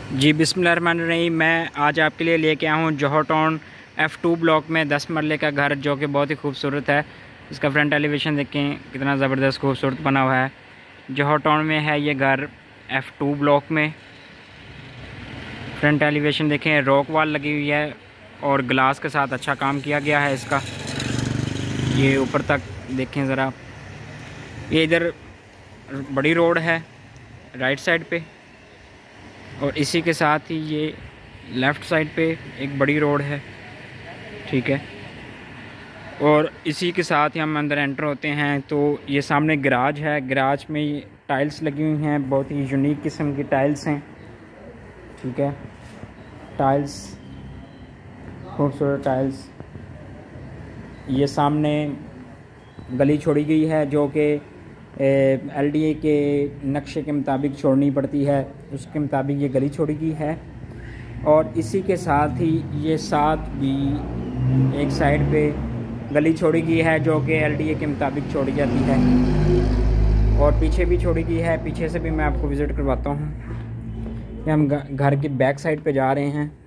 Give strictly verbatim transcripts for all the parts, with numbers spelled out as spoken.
जी बिस्मिल्लाहिर्रहमानिर्रहीम। मैं आज आपके लिए लेके आया हूँ Johar town F two block में दस मरले का घर, जो कि बहुत ही खूबसूरत है। इसका फ्रंट एलिवेशन देखें कितना ज़बरदस्त खूबसूरत बना हुआ है। जौहर टाउन में है ये घर एफ़ टू ब्लॉक में। फ्रंट एलिवेशन देखें, रॉक वॉल लगी हुई है और ग्लास के साथ अच्छा काम किया गया है इसका। ये ऊपर तक देखें ज़रा। ये इधर बड़ी रोड है राइट साइड पे, और इसी के साथ ही ये लेफ़्ट साइड पे एक बड़ी रोड है, ठीक है। और इसी के साथ ही हम अंदर एंटर होते हैं तो ये सामने गराज है। गराज में ये टाइल्स लगी हुई हैं, बहुत ही यूनिक किस्म की टाइल्स हैं, ठीक है। टाइल्स खूबसूरत टाइल्स। ये सामने गली छोड़ी गई है जो कि एल डी ए के नक्शे के मुताबिक छोड़नी पड़ती है, उसके मुताबिक ये गली छोड़ी गई है। और इसी के साथ ही ये साथ भी एक साइड पे गली छोड़ी गई है जो कि एल डी ए के मुताबिक छोड़ी जाती है, और पीछे भी छोड़ी गई है। पीछे से भी मैं आपको विज़िट करवाता हूँ। ये हम घर की बैक साइड पे जा रहे हैं।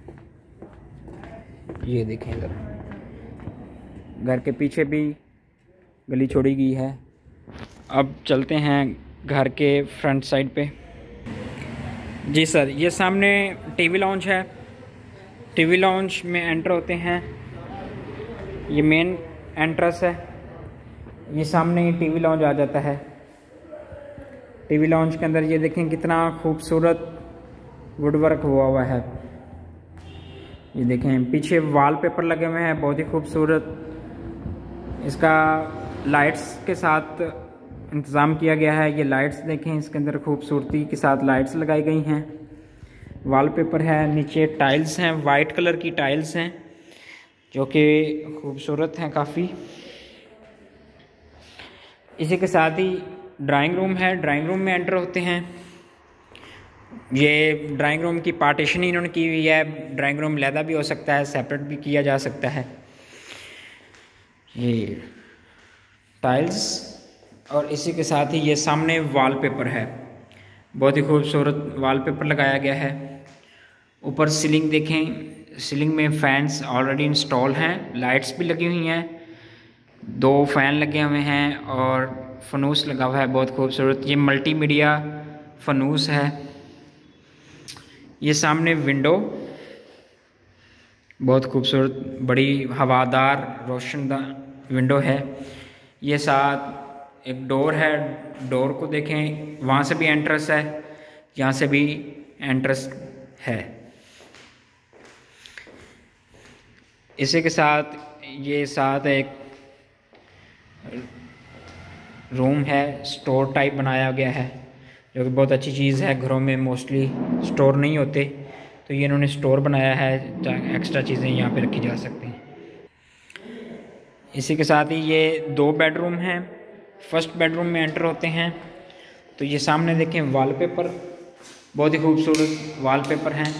ये देखें इधर घर के पीछे भी गली छोड़ी गई है। अब चलते हैं घर के फ्रंट साइड पे। जी सर, ये सामने टीवी लाउंज है। टीवी लाउंज में एंटर होते हैं, ये मेन एंट्रेंस है। ये सामने ही टीवी लाउंज आ जाता है। टीवी लाउंज के अंदर ये देखें कितना खूबसूरत वुडवर्क हुआ हुआ है। ये देखें पीछे वॉलपेपर लगे हुए हैं, बहुत ही खूबसूरत। इसका लाइट्स के साथ इंतज़ाम किया गया है। ये लाइट्स देखें, इसके अंदर खूबसूरती के साथ लाइट्स लगाई गई हैं। वॉलपेपर है, नीचे टाइल्स हैं, वाइट कलर की टाइल्स हैं जो कि खूबसूरत हैं काफ़ी। इसी के साथ ही ड्राइंग रूम है। ड्राइंग रूम में एंटर होते हैं। ये ड्राइंग रूम की पार्टीशन इन्होंने की हुई है। ड्राइंग रूम अलहदा भी हो सकता है, सेपरेट भी किया जा सकता है। ये टाइल्स, और इसी के साथ ही ये सामने वॉलपेपर है, बहुत ही खूबसूरत वॉलपेपर लगाया गया है। ऊपर सीलिंग देखें, सीलिंग में फैंस ऑलरेडी इंस्टॉल हैं, लाइट्स भी लगी हुई हैं, दो फैन लगे हुए हैं और फनूस लगा हुआ है बहुत खूबसूरत। ये मल्टीमीडिया फनूस है। ये सामने विंडो बहुत खूबसूरत, बड़ी हवादार रोशनदार विंडो है। ये साथ एक डोर है, डोर को देखें, वहाँ से भी एंट्रेंस है, यहाँ से भी एंट्रेंस है। इसी के साथ ये साथ एक रूम है, स्टोर टाइप बनाया गया है, जो कि बहुत अच्छी चीज़ है। घरों में मोस्टली स्टोर नहीं होते, तो ये इन्होंने स्टोर बनाया है, एक्स्ट्रा चीज़ें यहाँ पे रखी जा सकती हैं। इसी के साथ ही ये दो बेडरूम हैं। फर्स्ट बेडरूम में एंटर होते हैं तो ये सामने देखें वॉलपेपर, बहुत ही खूबसूरत वॉलपेपर हैं।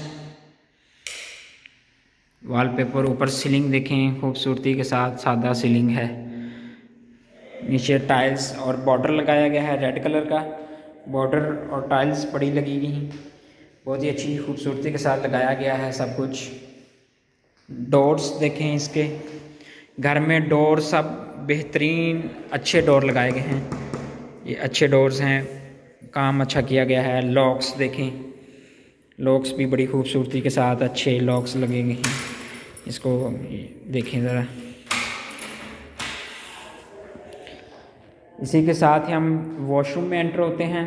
वॉलपेपर, ऊपर सीलिंग देखें खूबसूरती के साथ, सादा सीलिंग है। नीचे टाइल्स और बॉर्डर लगाया गया है, रेड कलर का बॉर्डर और टाइल्स बड़ी लगी गई, बहुत ही अच्छी खूबसूरती के साथ लगाया गया है सब कुछ। डोर्स देखें इसके, घर में डोर सब बेहतरीन अच्छे डोर लगाए गए हैं। ये अच्छे डोर्स हैं, काम अच्छा किया गया है। लॉक्स देखें, लॉक्स भी बड़ी खूबसूरती के साथ अच्छे लॉक्स लगे गए हैं। इसको देखें ज़रा। इसी के साथ ही हम वॉशरूम में एंटर होते हैं।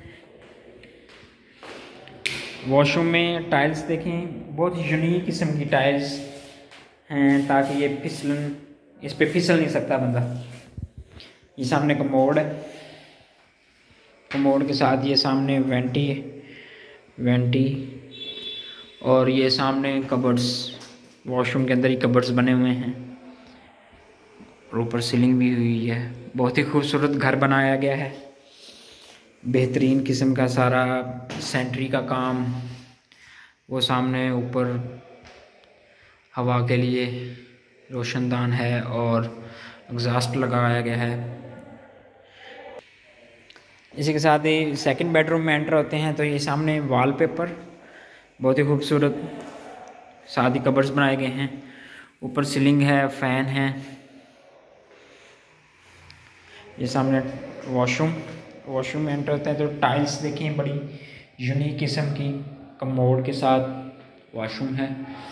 वॉशरूम में टाइल्स देखें, बहुत यूनिक किस्म की टाइल्स हैं, ताकि ये फिसलन, इस पे फिसल नहीं सकता बंदा। ये सामने कमोड है, कमोड के साथ ये सामने वेंटी है, वेंटी, और ये सामने कबर्ड्स, वॉशरूम के अंदर ही कबर्ड्स बने हुए हैं, और ऊपर सीलिंग भी हुई है। बहुत ही खूबसूरत घर बनाया गया है, बेहतरीन किस्म का सारा सेंट्री का काम। वो सामने ऊपर हवा के लिए रोशनदान है और एग्जॉस्ट लगाया गया है। इसी के साथ ही सेकंड बेडरूम में एंटर होते हैं तो ये सामने वॉलपेपर, बहुत ही खूबसूरत सादी कबर्ड्स बनाए गए हैं। ऊपर सीलिंग है, फैन है। ये सामने वॉशरूम वॉशरूम में एंटर होते हैं तो टाइल्स देखें, बड़ी यूनिक किस्म की कमोड के साथ वॉशरूम है।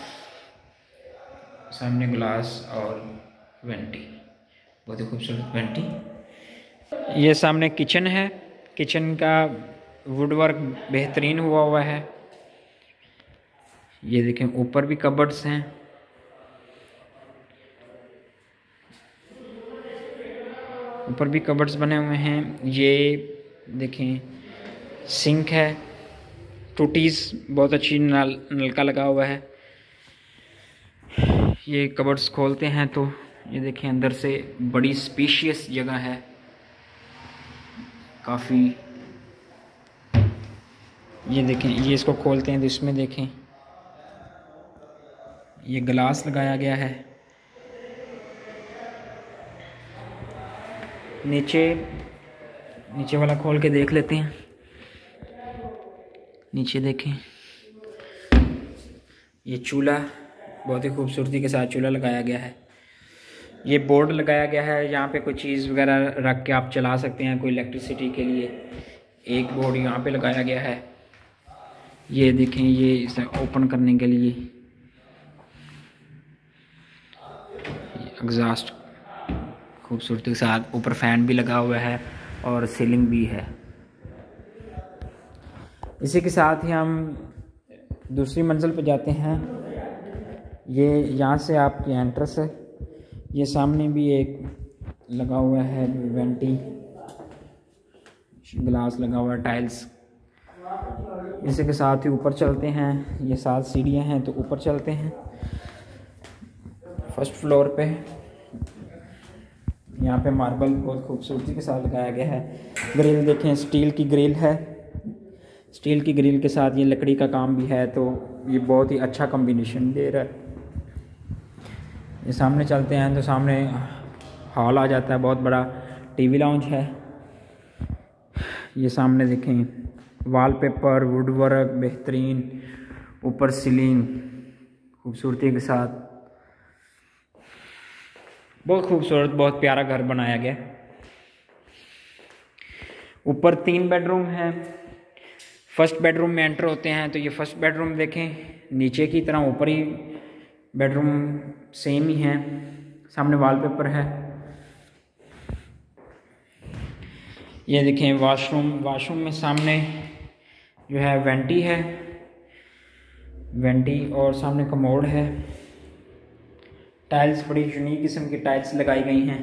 सामने ग्लास और वेंटी, बहुत ही खूबसूरत वेंटी। ये सामने किचन है। किचन का वुडवर्क बेहतरीन हुआ हुआ है। ये देखें, ऊपर भी कबर्ड्स हैं। ऊपर भी कबर्ड्स बने हुए हैं। ये देखें, सिंक है, टूटीज बहुत अच्छी नल नलका लगा हुआ है। ये कबर्ड्स खोलते हैं तो ये देखें, अंदर से बड़ी स्पेशियस जगह है काफ़ी। ये देखें, ये इसको खोलते हैं तो इसमें देखें ये ग्लास लगाया गया है। नीचे नीचे वाला खोल के देख लेते हैं। नीचे देखें, ये चूल्हा बहुत ही खूबसूरती के साथ चूल्हा लगाया गया है। ये बोर्ड लगाया गया है, यहाँ पे कोई चीज़ वगैरह रख के आप चला सकते हैं, कोई इलेक्ट्रिसिटी के लिए। एक बोर्ड यहाँ पे लगाया गया है। ये देखें, ये इसे ओपन करने के लिए एग्जॉस्ट खूबसूरती के साथ। ऊपर फैन भी लगा हुआ है और सीलिंग भी है। इसी के साथ ही हम दूसरी मंजिल पे जाते हैं। ये यहाँ से आपकी एंट्रेंस है। ये सामने भी एक लगा हुआ है वेंटी, ग्लास लगा हुआ है, टाइल्स। इसी के साथ ही ऊपर चलते हैं। ये सात सीढ़ियाँ हैं तो ऊपर चलते हैं फर्स्ट फ्लोर पे। यहाँ पे मार्बल बहुत खूबसूरती के साथ लगाया गया है। ग्रिल देखें, स्टील की ग्रिल है। स्टील की ग्रिल के साथ ये लकड़ी का काम भी है, तो ये बहुत ही अच्छा कॉम्बिनेशन दे रहा है। ये सामने चलते हैं तो सामने हॉल आ जाता है, बहुत बड़ा टीवी लाउंज है। ये सामने देखें, वॉलपेपर वुडवर्क बेहतरीन, ऊपर सीलिंग खूबसूरती के साथ। बहुत खूबसूरत, बहुत प्यारा घर बनाया गया। ऊपर तीन बेडरूम है। फर्स्ट बेडरूम में एंटर होते हैं तो ये फर्स्ट बेडरूम देखें, नीचे की तरह ऊपर ही बेडरूम सेम ही है। सामने वॉलपेपर है। ये देखें वॉशरूम। वॉशरूम में सामने जो है वेंटी है, वेंटी और सामने कमोड है। टाइल्स बड़ी यूनिक किस्म की टाइल्स लगाई गई हैं।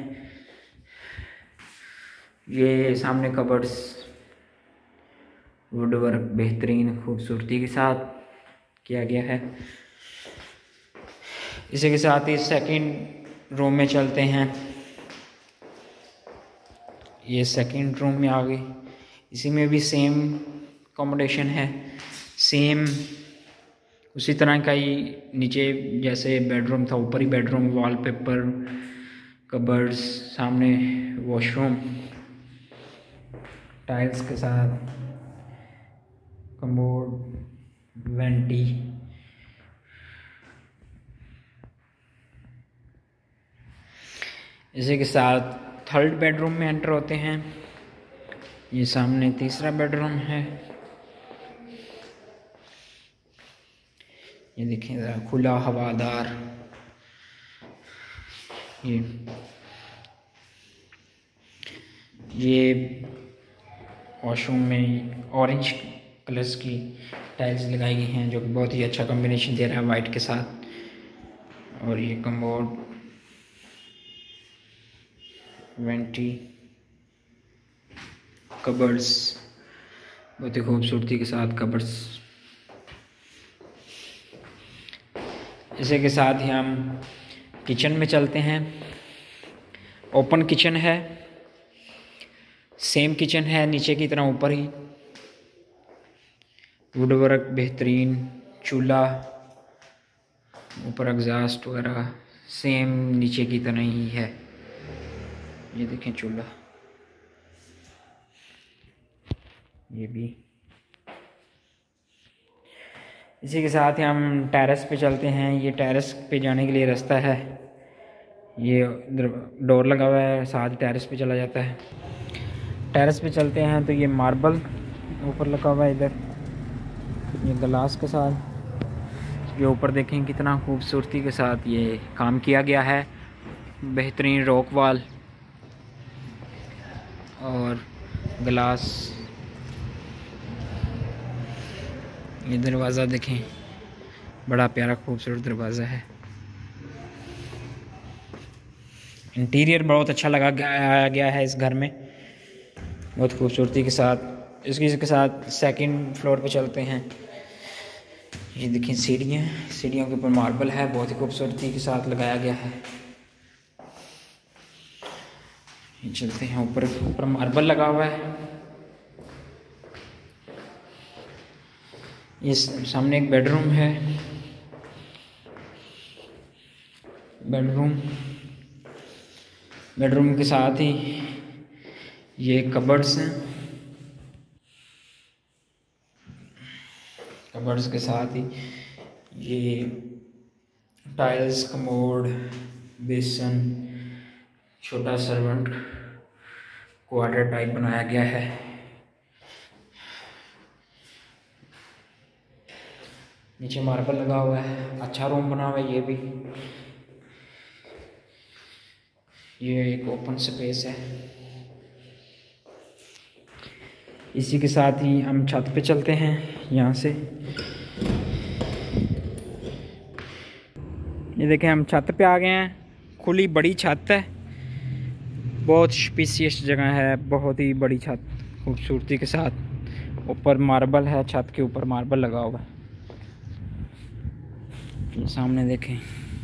ये सामने कबर्ड्स वुडवर्क बेहतरीन खूबसूरती के साथ किया गया है। इसी के साथ ही सेकंड रूम में चलते हैं। ये सेकंड रूम में आ गए। इसी में भी सेम अकोमोडेशन है, सेम उसी तरह का ही नीचे जैसे बेडरूम था, ऊपर ही बेडरूम, वॉलपेपर, कबर्ड्स, सामने वॉशरूम टाइल्स के साथ, कमोड, वेंटी। इसी के साथ थर्ड बेडरूम में एंटर होते हैं। ये सामने तीसरा बेडरूम है। ये देखिए ज़रा खुला हवादार। ये ये वॉशरूम में ऑरेंज कलर्स की टाइल्स लगाई गई हैं, जो कि बहुत ही अच्छा कॉम्बिनेशन दे रहा है वाइट के साथ। और ये कमोड, वेंटी, कबर्ड्स बहुत ही खूबसूरती के साथ कबर्ड्स। इसी के साथ ही हम किचन में चलते हैं। ओपन किचन है, सेम किचन है नीचे की तरह ऊपर ही। वुडवर्क बेहतरीन, चूल्हा, ऊपर एग्जॉस्ट वगैरह सेम नीचे की तरह ही है। ये देखें चूल्हा, ये भी। इसी के साथ ही हम टेरेस पे चलते हैं। ये टेरेस पे जाने के लिए रास्ता है, ये डोर लगा हुआ है, साथ टेरेस पे चला जाता है। टेरेस पे चलते हैं तो ये मार्बल ऊपर लगा हुआ है, इधर ये ग्लास के साथ। ये ऊपर देखें कितना खूबसूरती के साथ ये काम किया गया है, बेहतरीन रॉक वॉल और ग्लास। ये दरवाज़ा देखें, बड़ा प्यारा खूबसूरत दरवाज़ा है। इंटीरियर बहुत अच्छा लगा गया है इस घर में, बहुत खूबसूरती के साथ। इसकी के साथ सेकंड फ्लोर पे चलते हैं। ये देखें सीढ़ियाँ, सीढ़ियों के ऊपर मार्बल है, बहुत ही खूबसूरती के साथ लगाया गया है। ये चलते हैं ऊपर, ऊपर मार्बल लगा हुआ है। ये सामने एक बेडरूम है, बेडरूम बेडरूम के साथ ही ये कबर्ड्स हैं, कबर्ड्स के साथ ही ये टाइल्स, कमोड, बेसन, छोटा सर्वेंट क्वार्टर टाइप बनाया गया है। नीचे मार्बल लगा हुआ है, अच्छा रूम बना हुआ है। ये भी ये एक ओपन स्पेस है। इसी के साथ ही हम छत पे चलते हैं। यहाँ से ये देखें हम छत पे आ गए हैं। खुली बड़ी छत है, बहुत स्पेशियस जगह है, बहुत ही बड़ी छत खूबसूरती के साथ। ऊपर मार्बल है, छत के ऊपर मार्बल लगा हुआ है। ये सामने देखें,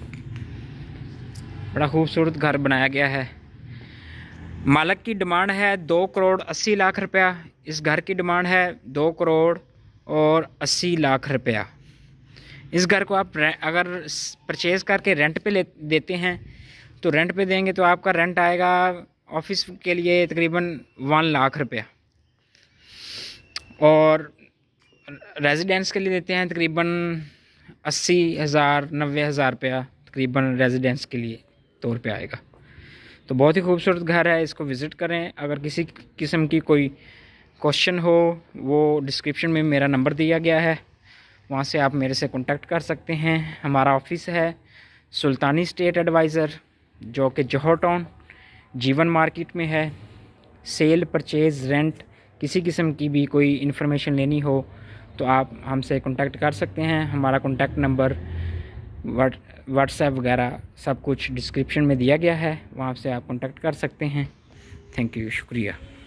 बड़ा खूबसूरत घर बनाया गया है। मालिक की डिमांड है दो करोड़ अस्सी लाख रुपया। इस घर की डिमांड है दो करोड़ और अस्सी लाख रुपया। इस घर को आप अगर परचेज़ करके रेंट पे ले देते हैं तो रेंट पे देंगे तो आपका रेंट आएगा ऑफिस के लिए तकरीबन वन लाख रुपया, और रेजिडेंस के लिए देते हैं तकरीबन अस्सी हज़ार नब्बे हज़ार रुपया तकरीबन रेजिडेंस के लिए तौर पे आएगा। तो बहुत ही खूबसूरत घर है, इसको विज़िट करें। अगर किसी किस्म की कोई क्वेश्चन हो वो डिस्क्रिप्शन में मेरा नंबर दिया गया है, वहाँ से आप मेरे से कांटेक्ट कर सकते हैं। हमारा ऑफिस है सुल्तानी स्टेट एडवाइज़र, जो कि जौहर टाउन जीवन मार्केट में है। सेल, परचेज़, रेंट, किसी किस्म की भी कोई इन्फॉर्मेशन लेनी हो तो आप हमसे कांटेक्ट कर सकते हैं। हमारा कांटेक्ट नंबर, व्हाट्सएप वगैरह सब कुछ डिस्क्रिप्शन में दिया गया है, वहाँ से आप कांटेक्ट कर सकते हैं। थैंक यू, शुक्रिया।